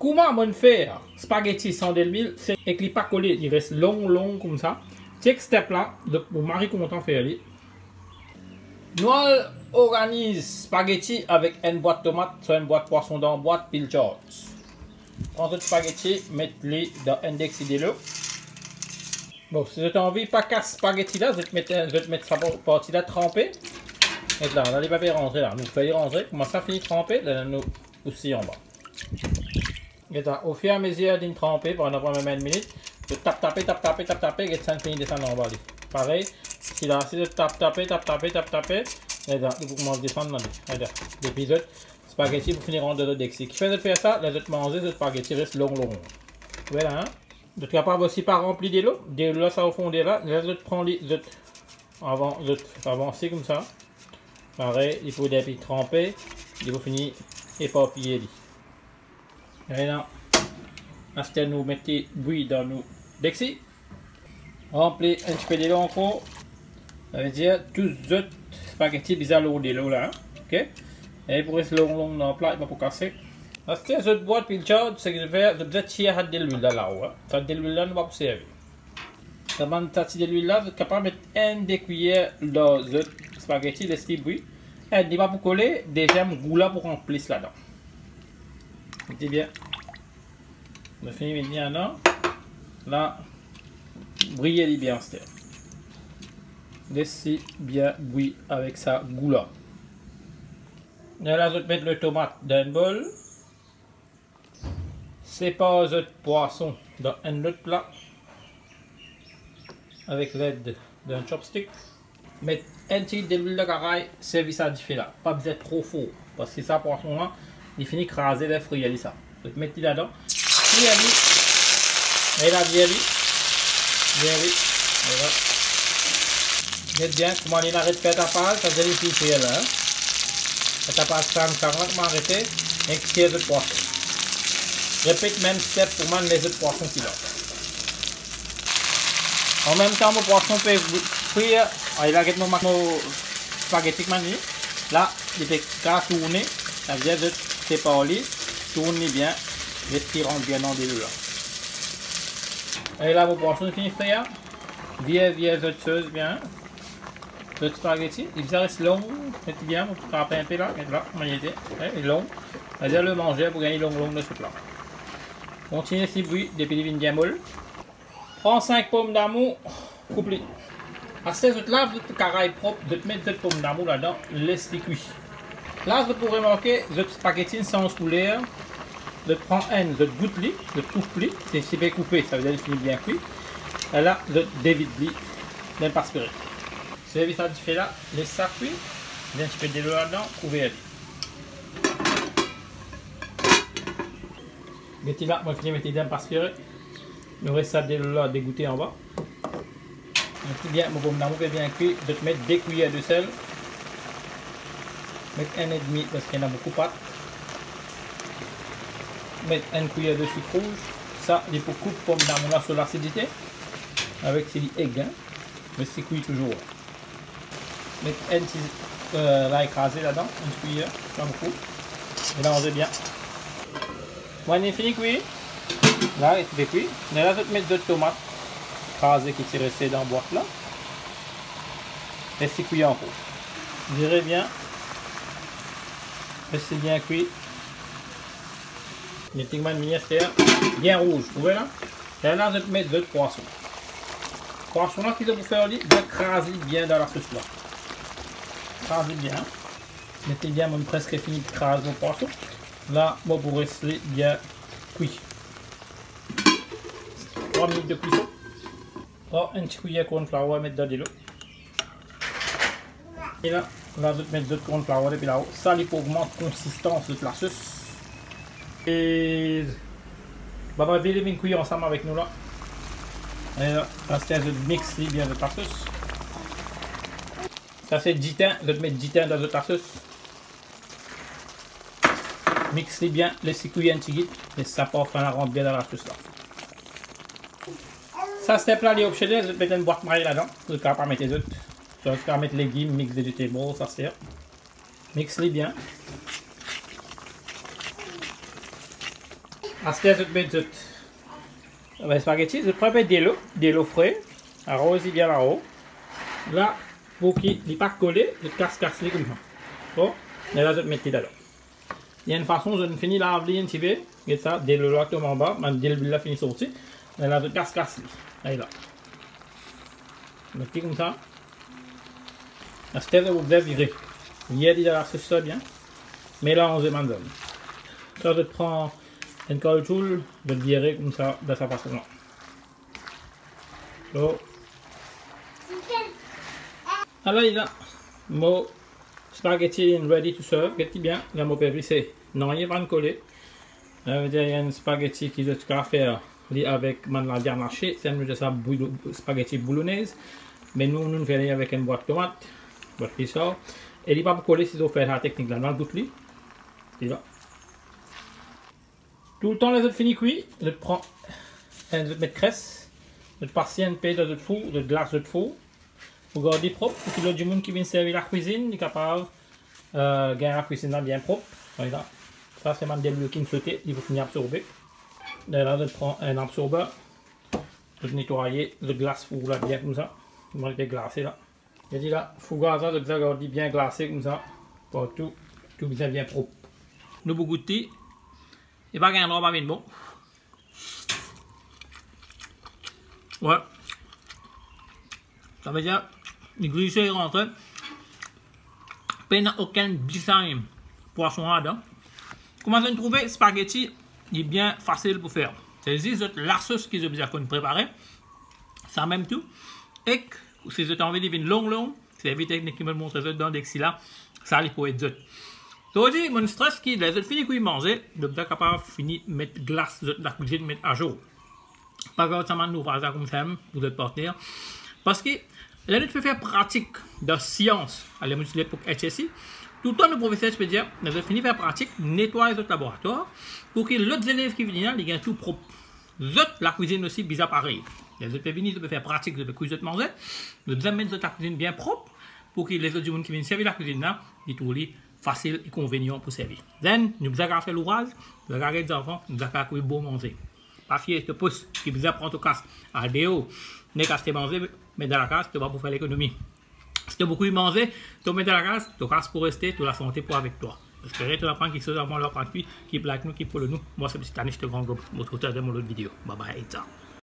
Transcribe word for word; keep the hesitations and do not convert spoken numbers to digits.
Comment on fait spaghetti sans de l'huile, c'est qu'il n'est pas collé, il reste long, long comme ça. Check step là, pour Marie comment on fait. Nous organise spaghetti avec une boîte de tomates, soit une boîte de poisson dans une boîte pile short. Prends le spaghetti, mettez-les dans un décidez-le. Bon, si vous avez envie, pas casse spaghetti là, je vais te mettre, je vais te mettre sa partie là trempée. Et là, on a les papiers rentrer là. Nous faisons rentrer. Comment ça finit trempé? Là, nous aussi en bas. Et là, au fur et à mesure d'une trempée, pendant même une minute, je tape, taper, tape, taper, tape, taper, et ça finit de descendre en bas. Pareil, si là, si je tape, taper, tape, taper, tape, taper, et là, vous commencez à descendre dans les l'épisode. Spaghetti pour finir en deux dexi. Qui fait de faire ça, les autres manger, les spaghetti restent long, long. Voilà, hein. Vous êtes capable aussi par remplir des lots. Des lots, ça au fond des là. Les autres prennent les autres avant, les autres avancer comme ça. Pareil, il faut des pics trempés. Il faut finir éparpiller. Et là, à nous mettez bouillie dans nos dexi. Remplis un petit peu de l'eau encore. Ça veut dire tous les autres spaghettis bizarres l'eau de l'eau là. Ok? Et pour rester long, long dans le plat, il va pas casser. Parce que cette boîte pile chaude, c'est que je vais je vais tirer de l'huile là-haut. Ça de l'huile là, ne va pas servir. Ça va de l'huile là, vous êtes capable de mettre une des cuillères dans le spaghetti, laissez bouillir. Et il va pour coller des gemmes goula pour remplir là-dedans. Mettez bien. On finit de bien là. Là, brillez bien en stéréo. Laissez bien bouillir avec sa goula. Et là, je vais mettre le tomate dans un bol. Sépare le poisson dans un autre plat. Avec l'aide d'un chopstick. Mettre un petit de l'huile de caraï, servir ça différent. Pas besoin trop fort. Parce que ça, poisson là, il finit craser les fruits. Il ça. Je vais mettre là-dedans. Et là, bien vite. Bien vite. Voilà. Mettez bien, comment on arrête de faire ta pâte, ça se vérifie là. Hein? Ta pâte cinq quarante, m'arrêter, et extraire le poisson. Répète même step pour moi les autres poissons qui l'ont. En même temps, mon poisson peut cuire. Il a mon spaghetti mani. Là, il est qu'à tourner. Ça veut dire de séparer, tourner bien, et rentre bien dans des deux là. Et là, mon poisson finit frire. Bien, bien, autre chose, bien. Le spaghetti, il reste long, mettez bien, vous frappez un peu là, mettez là, magnété, il est long. C'est-à-dire le manger pour gagner long, long de ce plat. Continuez si bruit, depuis les vignes bien molles. Prends cinq pommes d'amour, coupe-les. À ces autres là, vous êtes caraille propre, vous mettez cette pomme d'amour là-dedans, laissez-les cuire. Là, vous pourrez manquer votre spaghetti sans couleur. Vous prends un, vous goûtez, vous coupe-les, c'est bien coupé, ça veut dire qu'il est bien cuit. Et là, vous dévidez, bien aspiré. Service ça fait là, laisse ça cuire, un petit peu de l'eau là-dedans, couvrez-le. Mettez là, moi je finis mettez bien aspiré. Nous reste ça de l'eau là dégoûté en bas. Mettez bien, mon pomme d'amour est bien cuit, de te mettre deux cuillères de sel. Mettre un et demi parce qu'il y en a beaucoup pas. Mettre une cuillère de sucre rouge. Ça, il faut couper pomme d'amour là sur l'acidité. Avec ces eggs, hein. Mais c'est cuit toujours. Mettre un petit euh, là écrasé là-dedans, une cuillère, pas beaucoup. Mélangez bien. Quand il est fini cuit, là il est cuit. Mais là je vais mettre deux tomates écrasées qui sont restées dans la boîte là. Et c'est cuit en rouge. Virez bien. Laissez bien cuit. Mettez une miniature bien rouge, vous voyez là. Et là je vais mettre deux poissons. Poisson là qui doit vous faire de craser bien dans la sauce là. Crasez bien. Mettez bien, mon presque fini de craser vos poissons. Là, moi pour rester bien cuit. trois minutes de cuisson. Oh, un petit cuillère de cornflour à mettre dans de l'eau. Et là, là, je vais mettre d'autres cornflour et puis là-haut. Ça, il faut augmenter la consistance de la sauce. Et bah, on va bien les cuire ensemble avec nous là. Et là, c'est un mix bien de la sauce. Ça c'est dix thym, je vais mettre dix thym dans la sauce. Mixez bien, laissez cuire un petit guide et ça part quand on rentre bien dans la sauce là. Ça c'est plat les optionnels, je vais mettre une boîte maille là-dedans. Vous n'avez pas mettre les autres. Je vais mettre les légumes, mix vegetable, ça sert. Mixez bien. Après, je mets les spaghettis, je prépare de l'eau, de l'eau fraîche, arrose bien là-haut. Là, pour qu'il ne pas coller, je casse-casse comme ça. Bon, et là, je mets dedans. Il y a une façon, je finis la laver un petit peu, et ça, dès le lot tombe en bas, dès le là fini sorti, et là, je casse-casse. Là, là. Mettez comme ça. La stève, vous devez virer. Il y a déjà la sauce ça bien. Mélangez maintenant. Ça, je prends une colle tool, je le virer comme ça, de sa façon là. So. Alors, il a mon spaghetti ready to serve. Qu'est-ce bien? Là, mon père, c'est non, il va pas coller. Ça veut dire, il y a une spaghetti qui doit faire avec la viande hachée. C'est un ça spaghetti boulonnaise. Mais nous, nous faisons avec une boîte de tomates. Boîte qui sort. Et il ne va pas coller si vous faites la technique là. Dans le bout de là. Tout le temps, les autres finis cuits. Je prends un de mettre cresse. Je passe un peu de four, de glace de four. Pour garder propre, pour que l'autre monde qui vient servir la cuisine est capable de euh, gagner la cuisine bien propre. Voilà. Ça, c'est même des qui sauté, il faut finir absorber. Là, je prends un absorbeur. Je vais nettoyer le glace pour là bien comme ça. Je vais glacer là. Je dis là, il faut garder ça, garder bien glacé comme ça. Pour tout, tout bien, bien propre. Nous beaucoup de thé. Et pas gagner un droit, pas bien bon. Ouais. Ça veut dire, les glissés rentrent. Pas aucun design poisson là-dedans. Comment vous trouver spaghetti, il est bien facile pour faire. C'est juste la sauce qu'ils ont besoin de préparer. Ça même tout. Et si vous avez envie de faire une longue longue, c'est la technique qui me montre dans le là. Ça, il peut être zut. Donc, mon stress qui les autres fini qu'ils manger, je suis capable de finir de mettre glace de la cuisine, mettre à jour. Pas grave, ça m'a nous faire ça comme ça, vous êtes partenaire. Parce que là, nous faisons faire pratique de science à l'émotion pour H S I. Tout le temps, le professeur peut dire, nous avons fini de faire pratique, nettoyer notre laboratoire pour que les autres élèves qui viennent là, ils gagnent tout propre. Zot, la cuisine aussi, bizarre pareil. Les autres peuvent venir, ils peuvent faire pratique de la cuisine de manger. Nous devons mettre la cuisine bien propre pour que les autres gens qui viennent servir la cuisine là, ils trouvent facile et convenient pour servir. Then, nous avons fait l'ouvrage, nous avons des enfants, nous avons fait beau manger. Pas fier de pouce qui vous apprend au casse. À déo, n'est qu'à se manger, mais dans la case, tu vas pour faire l'économie. Si tu as beaucoup mangé, tu mets dans la case, tu casse pour rester, tu la santé pour avec toi. J'espère que tu apprends quelque chose avant leur prendre, qui like nous, qui follow nous. Moi, c'est le petit Tanish de Grand Groupe, votre auteur de mon autre vidéo. Bye bye, ciao.